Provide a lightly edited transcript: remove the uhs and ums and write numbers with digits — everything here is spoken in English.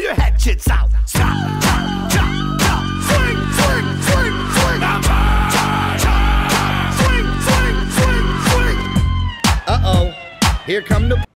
your hatchets out. Stop, chop, chop, chop. Swing, swing, swing, swing. Chop, chop, swing, swing, swing, swing. Uh-oh, here come the